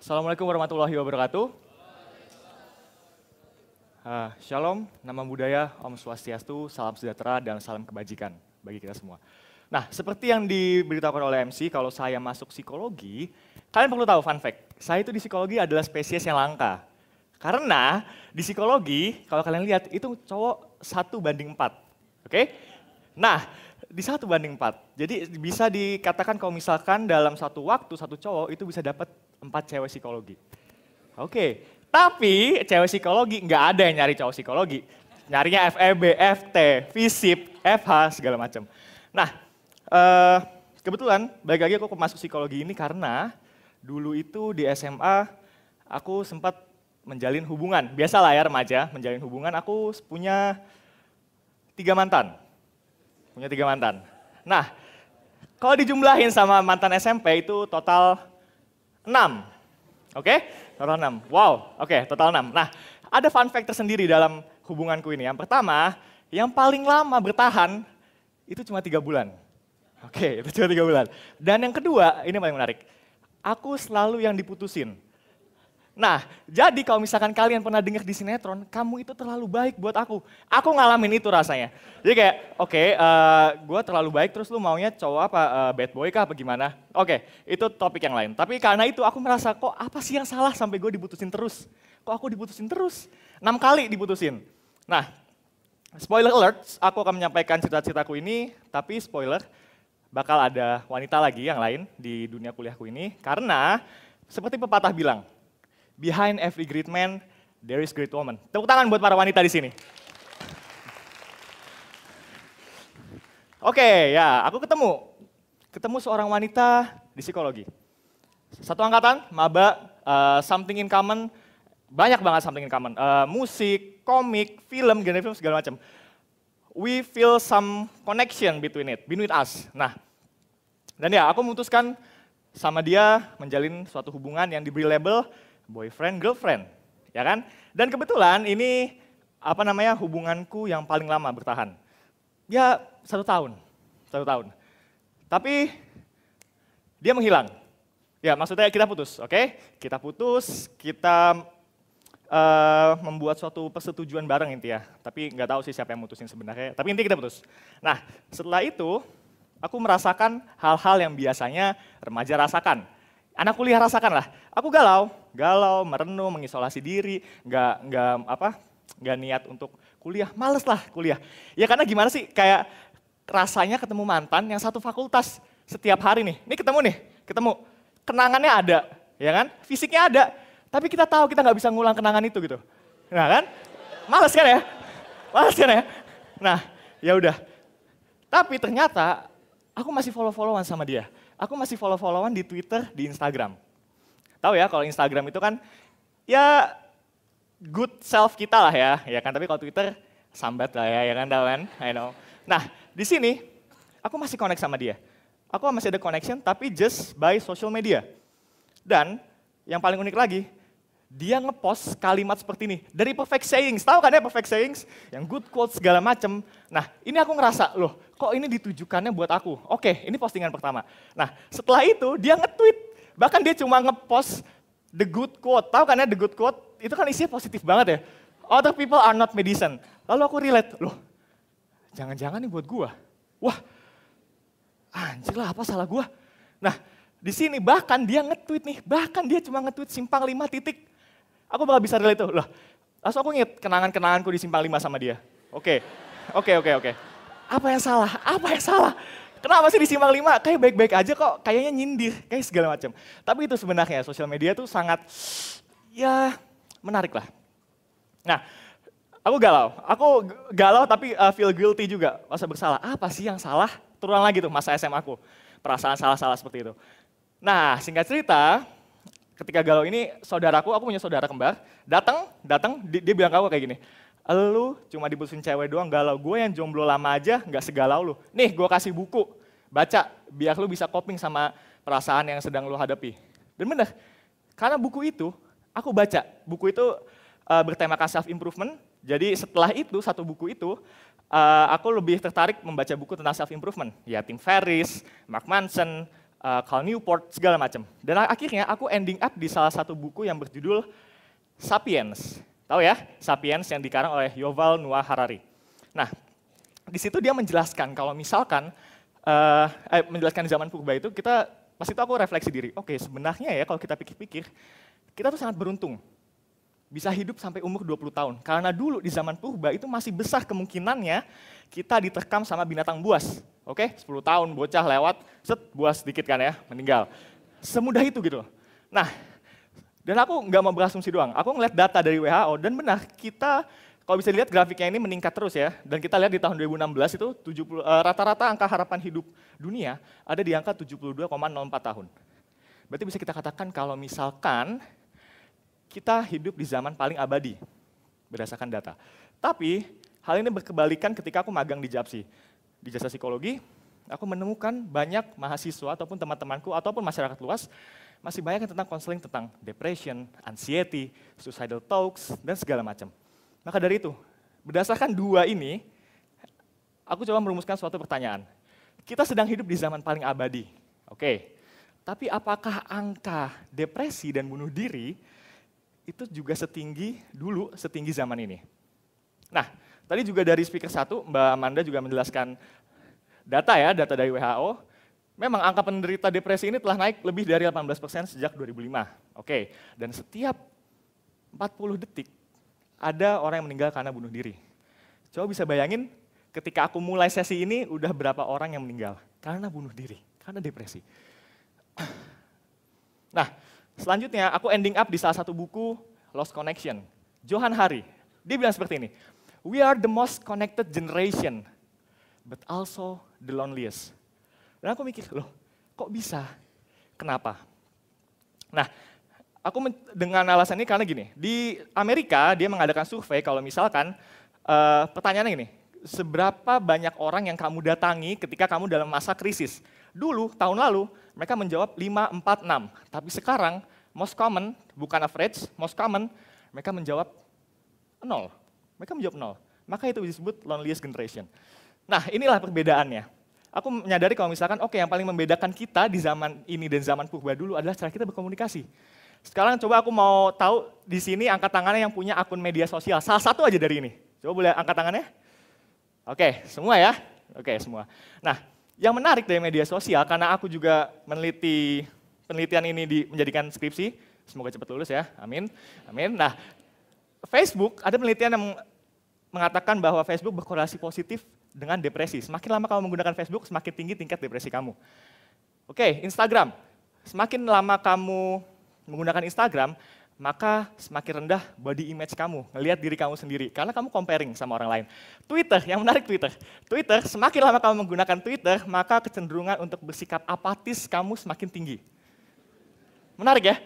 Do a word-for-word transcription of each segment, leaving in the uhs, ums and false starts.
Assalamualaikum warahmatullahi wabarakatuh. Uh, shalom, nama budaya, Om Swastiastu, salam sejahtera, dan salam kebajikan bagi kita semua. Nah, seperti yang diberitahukan oleh M C, kalau saya masuk psikologi, kalian perlu tahu fun fact, saya itu di psikologi adalah spesies yang langka. Karena di psikologi, kalau kalian lihat, itu cowok satu banding empat. Oke? Okay? Nah, di satu banding empat. Jadi bisa dikatakan kalau misalkan dalam satu waktu, satu cowok itu bisa dapat empat cewek psikologi. Oke, okay. Tapi cewek psikologi nggak ada yang nyari cowok psikologi. Nyarinya F E B, F T, FISIP, F H, segala macam. Nah, uh, kebetulan balik lagi aku masuk psikologi ini karena dulu itu di S M A aku sempat menjalin hubungan. Biasalah ya remaja, menjalin hubungan. Aku punya tiga mantan. Punya tiga mantan. Nah, kalau dijumlahin sama mantan S M P itu total enam. Oke? Okay? Total enam. Wow, oke, okay, total enam. Nah, ada fun fact tersendiri dalam hubunganku ini. Yang pertama, yang paling lama bertahan itu cuma tiga bulan. Oke, okay, itu cuma tiga bulan. Dan yang kedua, ini paling menarik. Aku selalu yang diputusin. Nah, jadi kalau misalkan kalian pernah dengar di sinetron, kamu itu terlalu baik buat aku. Aku ngalamin itu rasanya. Jadi kayak, oke, okay, uh, gue terlalu baik, terus lu maunya cowok apa, uh, bad boy kah, apa gimana? Oke, okay, itu topik yang lain. Tapi karena itu aku merasa, kok apa sih yang salah sampai gue diputusin terus? Kok aku diputusin terus? Enam kali diputusin. Nah, spoiler alert, aku akan menyampaikan cerita-ceritaku ini, tapi spoiler, bakal ada wanita lagi yang lain di dunia kuliahku ini. Karena, seperti pepatah bilang, behind every great man, there is great woman. Tepuk tangan buat para wanita di sini. Oke, okay, ya, aku ketemu. Ketemu seorang wanita di psikologi. Satu angkatan, maba, uh, something in common, banyak banget something in common. Uh, musik, komik, film, genre film, segala macam. We feel some connection between it, between us. Nah, dan ya, aku memutuskan sama dia menjalin suatu hubungan yang diberi label boyfriend, girlfriend, ya kan? Dan kebetulan ini apa namanya hubunganku yang paling lama bertahan. Ya satu tahun, satu tahun. Tapi dia menghilang. Ya maksudnya kita putus, oke? Okay? Kita putus, kita uh, membuat suatu persetujuan bareng intinya. Tapi nggak tahu sih siapa yang mutusin sebenarnya. Tapi intinya kita putus. Nah setelah itu aku merasakan hal-hal yang biasanya remaja rasakan. Anak kuliah rasakan lah. Aku galau, galau, merenung, mengisolasi diri, nggak nggak apa, nggak niat untuk kuliah, males lah kuliah. Ya karena gimana sih, kayak rasanya ketemu mantan yang satu fakultas setiap hari nih. Ini ketemu nih, ketemu. Kenangannya ada, ya kan? Fisiknya ada, tapi kita tahu kita nggak bisa ngulang kenangan itu gitu. Nah kan? Males kan ya? Males kan ya? Nah, ya udah. Tapi ternyata aku masih follow-followan sama dia. Aku masih follow-followan di Twitter, di Instagram. Tahu ya kalau Instagram itu kan ya good self kita lah ya, ya kan. Tapi kalau Twitter sambat lah ya, ya kan, tahu kan? I know. Nah di sini aku masih connect sama dia. Aku masih ada connection, tapi just by social media. Dan yang paling unik lagi, dia ngepost kalimat seperti ini dari perfect sayings. Tahu kan ya perfect sayings? Yang good quotes segala macem. Nah ini aku ngerasa, loh kok ini ditujukannya buat aku? Oke, ini postingan pertama. Nah setelah itu dia nge-tweet. Bahkan dia cuma nge-post the good quote. Tahu kan ya the good quote? Itu kan isinya positif banget ya. Other people are not medicine. Lalu aku relate, loh jangan-jangan nih buat gua. Wah anjir lah apa salah gua? Nah di sini bahkan dia nge-tweet nih. Bahkan dia cuma nge-tweet simpang lima titik. Aku bakal bisa relate tuh, loh. Langsung aku inget kenangan-kenanganku di simpang lima sama dia. Oke, oke, oke, oke. Apa yang salah? Apa yang salah? Kenapa sih di simpang lima? Kayak baik-baik aja kok, kayaknya nyindir, kayak segala macam. Tapi itu sebenarnya sosial media tuh sangat, ya menarik lah. Nah, aku galau. Aku galau tapi uh, feel guilty juga, rasa bersalah. Apa sih yang salah? Terulang lagi tuh masa S M A aku, perasaan salah-salah seperti itu. Nah, singkat cerita, ketika galau ini, saudaraku, aku punya saudara kembar, datang, datang, dia, dia bilang ke aku kayak gini, lu cuma diputusin cewek doang galau, gue yang jomblo lama aja nggak segalau lu. Nih, gue kasih buku, baca, biar lu bisa coping sama perasaan yang sedang lu hadapi. Dan bener, karena buku itu, aku baca, buku itu uh, bertemakan self-improvement, jadi setelah itu, satu buku itu, uh, aku lebih tertarik membaca buku tentang self-improvement. Ya, Tim Ferriss, Mark Manson, uh, Cal Newport, segala macam. Dan akhirnya aku ending up di salah satu buku yang berjudul Sapiens. Tahu ya, Sapiens yang dikarang oleh Yuval Noah Harari. Nah, di situ dia menjelaskan kalau misalkan, uh, eh, menjelaskan di zaman purba itu, kita pas itu aku refleksi diri, oke sebenarnya ya kalau kita pikir-pikir, kita tuh sangat beruntung. Bisa hidup sampai umur dua puluh tahun. Karena dulu di zaman purba itu masih besar kemungkinannya kita diterkam sama binatang buas. Oke, sepuluh tahun bocah lewat, set buas sedikit kan ya, meninggal. Semudah itu gitu. Nah, dan aku nggak mau berasumsi doang. Aku ngeliat data dari W H O dan benar kita kalau bisa lihat grafiknya ini meningkat terus ya. Dan kita lihat di tahun dua ribu enam belas itu tujuh puluh, uh, rata-rata angka harapan hidup dunia ada di angka tujuh puluh dua koma nol empat tahun. Berarti bisa kita katakan kalau misalkan kita hidup di zaman paling abadi, berdasarkan data. Tapi, hal ini berkebalikan ketika aku magang di Japsi. Di jasa psikologi, aku menemukan banyak mahasiswa ataupun teman-temanku ataupun masyarakat luas, masih banyak yang tentang konseling tentang depression, anxiety, suicidal talks, dan segala macam. Maka dari itu, berdasarkan dua ini, aku coba merumuskan suatu pertanyaan. Kita sedang hidup di zaman paling abadi, oke. Tapi apakah angka depresi dan bunuh diri itu juga setinggi dulu, setinggi zaman ini. Nah, tadi juga dari speaker satu, Mbak Amanda juga menjelaskan data ya, data dari W H O. Memang angka penderita depresi ini telah naik lebih dari delapan belas persen sejak dua ribu lima. Oke, dan setiap empat puluh detik ada orang yang meninggal karena bunuh diri. Coba bisa bayangin ketika aku mulai sesi ini udah berapa orang yang meninggal karena bunuh diri, karena depresi. Nah, selanjutnya, aku ending up di salah satu buku, Lost Connection. Johan Hari, dia bilang seperti ini, we are the most connected generation, but also the loneliest. Dan aku mikir, loh, kok bisa? Kenapa? Nah, aku dengan alasan ini karena gini, di Amerika dia mengadakan survei kalau misalkan, uh, pertanyaannya gini, seberapa banyak orang yang kamu datangi ketika kamu dalam masa krisis? Dulu, tahun lalu, mereka menjawab lima, empat, enam. Tapi sekarang, most common, bukan average, most common, mereka menjawab nol. Mereka menjawab nol. Maka itu disebut loneliest generation. Nah, inilah perbedaannya. Aku menyadari kalau misalkan, oke, okay, yang paling membedakan kita di zaman ini dan zaman purba dulu adalah cara kita berkomunikasi. Sekarang coba aku mau tahu di sini angkat tangannya yang punya akun media sosial. Salah satu aja dari ini. Coba boleh angkat tangannya? Oke, okay, semua ya? Oke, okay, semua. Nah, yang menarik dari media sosial, karena aku juga meneliti penelitian ini di, menjadikan skripsi, semoga cepat lulus ya, amin. Amin. Nah, Facebook, ada penelitian yang mengatakan bahwa Facebook berkorelasi positif dengan depresi. Semakin lama kamu menggunakan Facebook, semakin tinggi tingkat depresi kamu. Oke, Instagram. Semakin lama kamu menggunakan Instagram, maka semakin rendah body image kamu, ngelihat diri kamu sendiri, karena kamu comparing sama orang lain. Twitter, yang menarik Twitter. Twitter, semakin lama kamu menggunakan Twitter, maka kecenderungan untuk bersikap apatis kamu semakin tinggi. Menarik ya?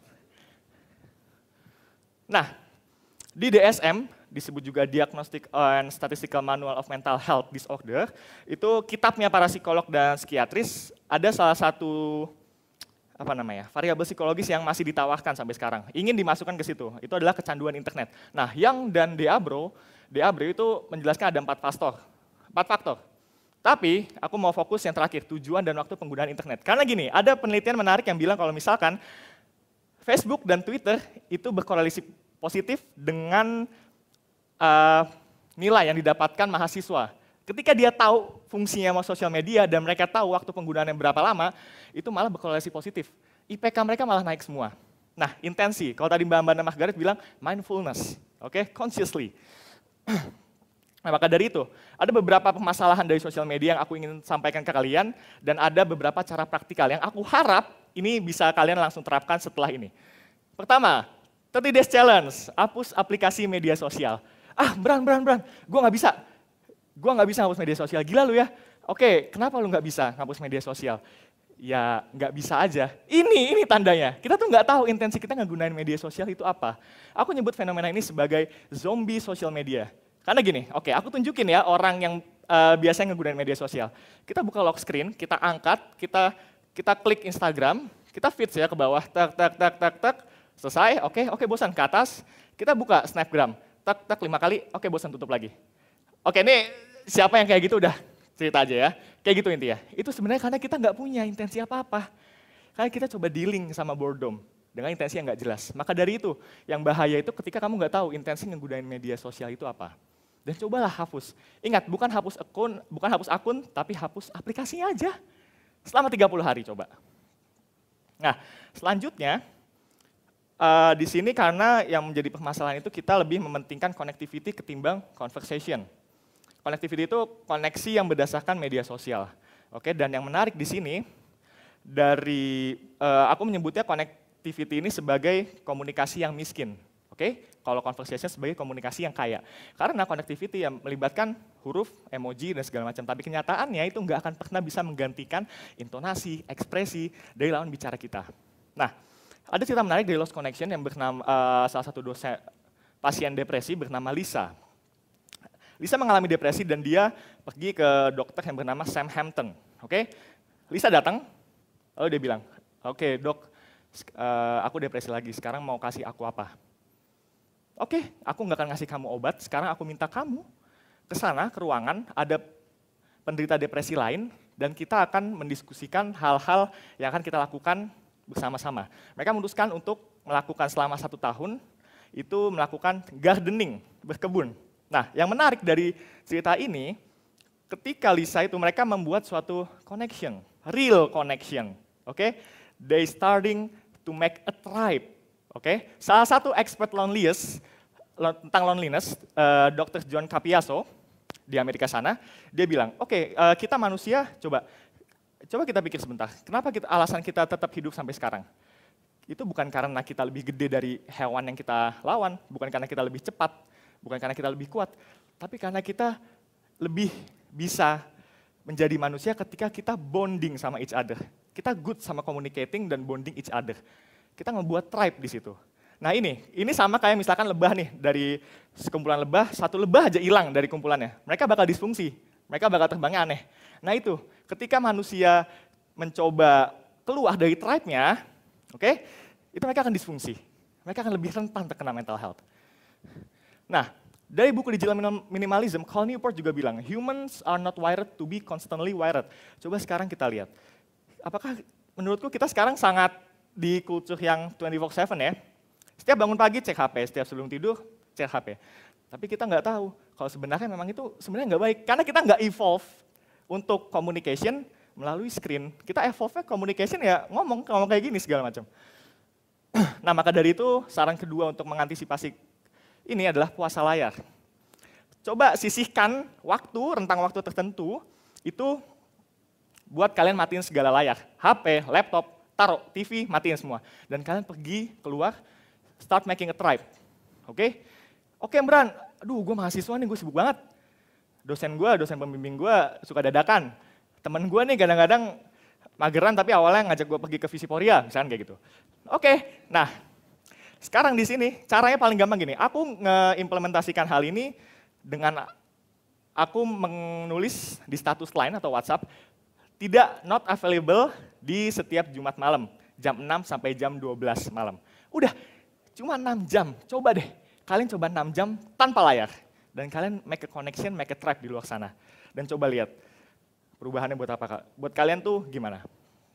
Nah, di D S M, disebut juga Diagnostic and Statistical Manual of Mental Health Disorder, itu kitabnya para psikolog dan psikiatris, ada salah satu apa namanya, variabel psikologis yang masih ditawarkan sampai sekarang, ingin dimasukkan ke situ, itu adalah kecanduan internet. Nah, Young dan Deabro, Deabro itu menjelaskan ada empat faktor, empat faktor. Tapi, aku mau fokus yang terakhir, tujuan dan waktu penggunaan internet. Karena gini, ada penelitian menarik yang bilang kalau misalkan Facebook dan Twitter itu berkorelasi positif dengan uh, nilai yang didapatkan mahasiswa. Ketika dia tahu fungsinya sosial media dan mereka tahu waktu penggunaannya berapa lama, itu malah berkorelasi positif. I P K mereka malah naik semua. Nah, intensi. Kalau tadi Mbak Amanda Margaret bilang mindfulness, oke, okay? Consciously. Nah, maka dari itu, ada beberapa permasalahan dari sosial media yang aku ingin sampaikan ke kalian, dan ada beberapa cara praktikal yang aku harap ini bisa kalian langsung terapkan setelah ini. Pertama, tiga puluh days challenge, hapus aplikasi media sosial. Ah, Bran, Bran, Bran, gue nggak bisa. Gue nggak bisa hapus media sosial, gila lu ya. Oke, kenapa lu nggak bisa hapus media sosial? Ya nggak bisa aja. Ini, ini tandanya. Kita tuh nggak tahu intensi kita ngegunain media sosial itu apa. Aku nyebut fenomena ini sebagai zombie sosial media. Karena gini, oke, aku tunjukin ya orang yang uh, biasanya ngegunain media sosial. Kita buka lock screen, kita angkat, kita kita klik Instagram, kita feeds ya ke bawah, tak tak tak tak tak, selesai, oke, oke bosan, ke atas, kita buka Snapgram, tak tak lima kali, oke bosan, tutup lagi. Oke, ini siapa yang kayak gitu udah cerita aja ya. Kayak gitu intinya. Itu sebenarnya karena kita nggak punya intensi apa-apa. Karena kita coba dealing sama boredom dengan intensi yang nggak jelas. Maka dari itu, yang bahaya itu ketika kamu nggak tahu intensi ngegunain media sosial itu apa. Dan cobalah hapus. Ingat, bukan hapus akun, bukan hapus akun, tapi hapus aplikasinya aja. Selama tiga puluh hari coba. Nah, selanjutnya, uh, di sini karena yang menjadi permasalahan itu kita lebih mementingkan connectivity ketimbang conversation. Connectivity itu koneksi yang berdasarkan media sosial. Oke, dan yang menarik di sini, dari uh, aku menyebutnya connectivity ini sebagai komunikasi yang miskin. Oke, kalau conversation sebagai komunikasi yang kaya. Karena connectivity yang melibatkan huruf, emoji, dan segala macam. Tapi kenyataannya itu nggak akan pernah bisa menggantikan intonasi, ekspresi dari lawan bicara kita. Nah, ada cerita menarik dari Lost Connection yang bernama uh, salah satu dosen pasien depresi bernama Lisa. Lisa mengalami depresi dan dia pergi ke dokter yang bernama Sam Hampton. Oke, Lisa datang, lalu dia bilang, oke okay, dok, uh, aku depresi lagi, sekarang mau kasih aku apa? Oke, okay, aku nggak akan ngasih kamu obat, sekarang aku minta kamu ke sana, ke ruangan, ada penderita depresi lain, dan kita akan mendiskusikan hal-hal yang akan kita lakukan bersama-sama. Mereka memutuskan untuk melakukan selama satu tahun, itu melakukan gardening, berkebun. Nah, yang menarik dari cerita ini, ketika Lisa itu mereka membuat suatu connection, real connection, oke? Okay? They starting to make a tribe, oke? Okay? Salah satu expert loneliness tentang loneliness, uh, dokter John Capiaso di Amerika sana, dia bilang, oke, okay, uh, kita manusia, coba, coba kita pikir sebentar, kenapa kita, alasan kita tetap hidup sampai sekarang? Itu bukan karena kita lebih gede dari hewan yang kita lawan, bukan karena kita lebih cepat, bukan karena kita lebih kuat, tapi karena kita lebih bisa menjadi manusia ketika kita bonding sama each other. Kita good sama communicating dan bonding each other. Kita ngebuat tribe di situ. Nah ini, ini sama kayak misalkan lebah nih, dari sekumpulan lebah, satu lebah aja hilang dari kumpulannya. Mereka bakal disfungsi, mereka bakal terbangnya aneh. Nah itu, ketika manusia mencoba keluar dari tribe-nya, oke, okay, itu mereka akan disfungsi. Mereka akan lebih rentan terkena mental health. Nah, dari buku Digital Minimalism, Cal Newport juga bilang, humans are not wired to be constantly wired. Coba sekarang kita lihat, apakah menurutku kita sekarang sangat di kultur yang dua puluh empat tujuh ya? Setiap bangun pagi cek H P, setiap sebelum tidur cek H P. Tapi kita nggak tahu kalau sebenarnya memang itu sebenarnya nggak baik, karena kita nggak evolve untuk communication melalui screen. Kita evolve-nya communication ya ngomong, ngomong kayak gini segala macam. Nah maka dari itu saran kedua untuk mengantisipasi ini adalah puasa layar. Coba sisihkan waktu, rentang waktu tertentu, itu buat kalian matiin segala layar. H P, laptop, taruh, T V, matiin semua. Dan kalian pergi keluar, start making a tribe. Oke? Okay? Oke okay, Amran, aduh gue mahasiswa nih, gue sibuk banget. Dosen gue, dosen pembimbing gue suka dadakan. Temen gue nih kadang-kadang mageran tapi awalnya ngajak gue pergi ke Visiporia, misalnya kayak gitu. Oke, okay, nah. Sekarang di sini, caranya paling gampang gini, aku ngeimplementasikan hal ini dengan aku menulis di status line atau WhatsApp, tidak not available di setiap Jumat malam, jam enam sampai jam dua belas malam. Udah, cuma enam jam, coba deh, kalian coba enam jam tanpa layar. Dan kalian make a connection, make a tribe di luar sana. Dan coba lihat, perubahannya buat apa Kak? Buat kalian tuh gimana?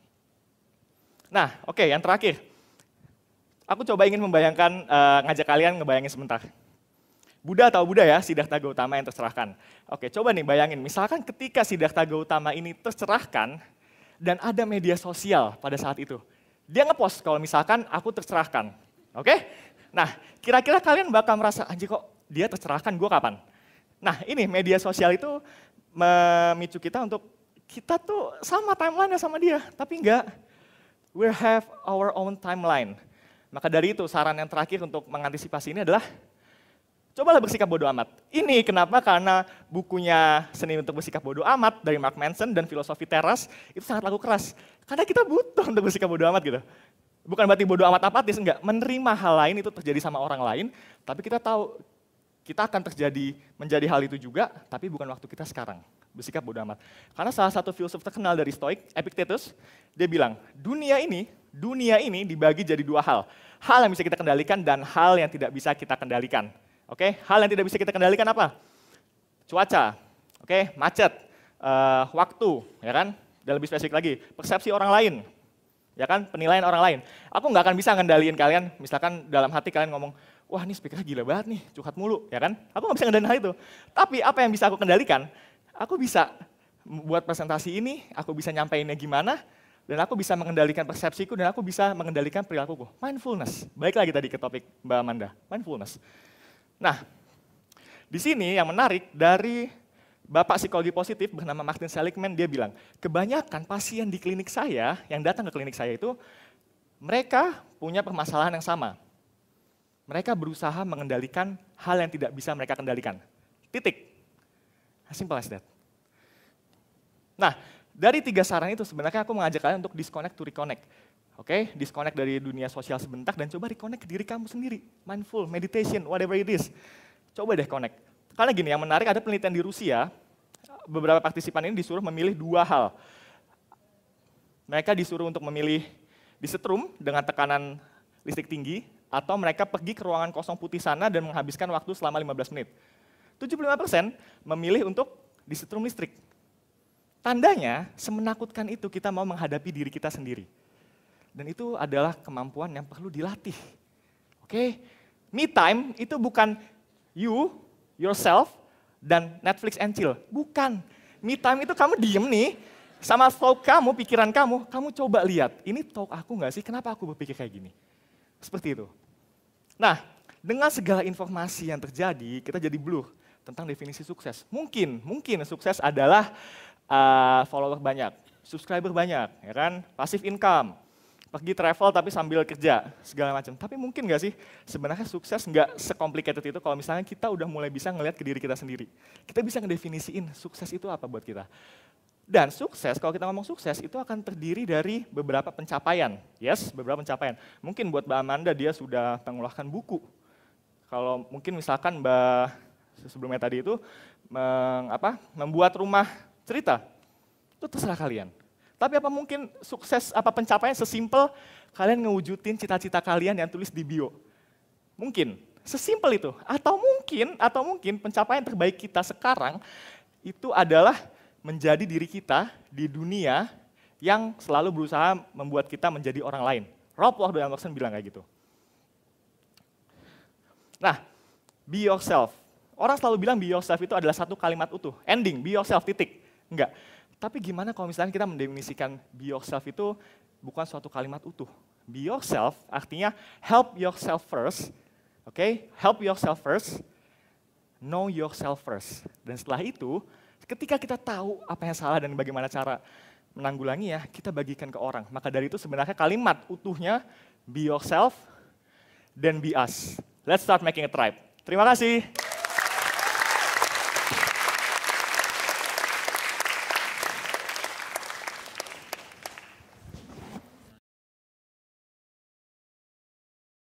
Nah, oke, okay, yang terakhir. Aku coba ingin membayangkan, uh, ngajak kalian ngebayangin sebentar. Buddha atau Buddha ya, Siddhartha Gautama yang tercerahkan. Oke, coba nih bayangin, misalkan ketika Siddhartha Gautama ini tercerahkan, dan ada media sosial pada saat itu. Dia ngepost kalau misalkan aku tercerahkan. Oke? Nah, kira-kira kalian bakal merasa, anjir kok dia tercerahkan, gue kapan? Nah, ini media sosial itu memicu kita untuk, kita tuh sama timeline-nya sama dia, tapi enggak. We have our own timeline. Maka dari itu saran yang terakhir untuk mengantisipasi ini adalah cobalah bersikap bodoh amat. Ini kenapa? Karena bukunya Seni untuk Bersikap Bodoh Amat dari Mark Manson dan Filosofi Teras itu sangat laku keras. Karena kita butuh untuk bersikap bodoh amat gitu. Bukan berarti bodoh amat apatis, enggak. Menerima hal lain itu terjadi sama orang lain, tapi kita tahu kita akan terjadi menjadi hal itu juga, tapi bukan waktu kita sekarang. Bersikap bodoh amat. Karena salah satu filsuf terkenal dari Stoik, Epictetus, dia bilang, dunia ini Dunia ini dibagi jadi dua hal. Hal yang bisa kita kendalikan dan hal yang tidak bisa kita kendalikan. Oke, hal yang tidak bisa kita kendalikan apa? Cuaca, oke, macet, uh, waktu, ya kan? Dan lebih spesifik lagi, persepsi orang lain, ya kan? Penilaian orang lain. Aku nggak akan bisa ngendaliin kalian, misalkan dalam hati kalian ngomong, wah ini speaker gila banget nih, curhat mulu, ya kan? Aku nggak bisa ngendaliin hal itu. Tapi apa yang bisa aku kendalikan? Aku bisa buat presentasi ini, aku bisa nyampeinnya gimana, dan aku bisa mengendalikan persepsiku, dan aku bisa mengendalikan perilakuku. Mindfulness. Baik lagi tadi ke topik Mbak Amanda, mindfulness. Nah, di sini yang menarik dari Bapak psikologi positif bernama Martin Seligman, dia bilang, kebanyakan pasien di klinik saya, yang datang ke klinik saya itu, mereka punya permasalahan yang sama. Mereka berusaha mengendalikan hal yang tidak bisa mereka kendalikan. Titik. As simple as that. Nah, dari tiga saran itu sebenarnya aku mengajak kalian untuk disconnect to reconnect. Oke, okay? Disconnect dari dunia sosial sebentar dan coba reconnect ke diri kamu sendiri. Mindful, meditation, whatever it is. Coba deh connect. Karena gini, yang menarik ada penelitian di Rusia, beberapa partisipan ini disuruh memilih dua hal. Mereka disuruh untuk memilih disetrum dengan tekanan listrik tinggi, atau mereka pergi ke ruangan kosong putih sana dan menghabiskan waktu selama lima belas menit. tujuh puluh lima persen memilih untuk disetrum listrik. Tandanya, semenakutkan itu kita mau menghadapi diri kita sendiri. Dan itu adalah kemampuan yang perlu dilatih. Oke, okay? Me time itu bukan you, yourself, dan Netflix and chill. Bukan. Me time itu kamu diem nih, sama thought kamu, pikiran kamu, kamu coba lihat, ini thought aku nggak sih, kenapa aku berpikir kayak gini? Seperti itu. Nah, dengan segala informasi yang terjadi, kita jadi blur tentang definisi sukses. Mungkin, mungkin sukses adalah uh, follower banyak, subscriber banyak, ya kan? Passive income, pergi travel tapi sambil kerja, segala macam. Tapi mungkin nggak sih sebenarnya sukses nggak secomplicated itu kalau misalnya kita udah mulai bisa ngelihat ke diri kita sendiri. Kita bisa ngedefinisiin sukses itu apa buat kita. Dan sukses, kalau kita ngomong sukses, itu akan terdiri dari beberapa pencapaian. Yes, beberapa pencapaian. Mungkin buat Mbak Amanda dia sudah mengeluarkan buku. Kalau mungkin misalkan Mbak sebelumnya tadi itu meng, apa, membuat rumah cerita, itu terserah kalian. Tapi apa mungkin sukses, apa pencapaian sesimpel kalian ngewujudin cita-cita kalian yang tulis di bio? Mungkin, sesimpel itu. Atau mungkin, atau mungkin pencapaian terbaik kita sekarang itu adalah menjadi diri kita di dunia yang selalu berusaha membuat kita menjadi orang lain. Rolf Emerson bilang kayak gitu. Nah, be yourself. Orang selalu bilang be yourself itu adalah satu kalimat utuh. Ending, be yourself, titik. Enggak. Tapi gimana kalau misalnya kita mendefinisikan be yourself itu bukan suatu kalimat utuh. Be yourself artinya help yourself first, oke? Okay? Help yourself first, know yourself first. Dan setelah itu, ketika kita tahu apa yang salah dan bagaimana cara menanggulanginya, kita bagikan ke orang. Maka dari itu sebenarnya kalimat utuhnya be yourself, then be us. Let's start making a tribe. Terima kasih.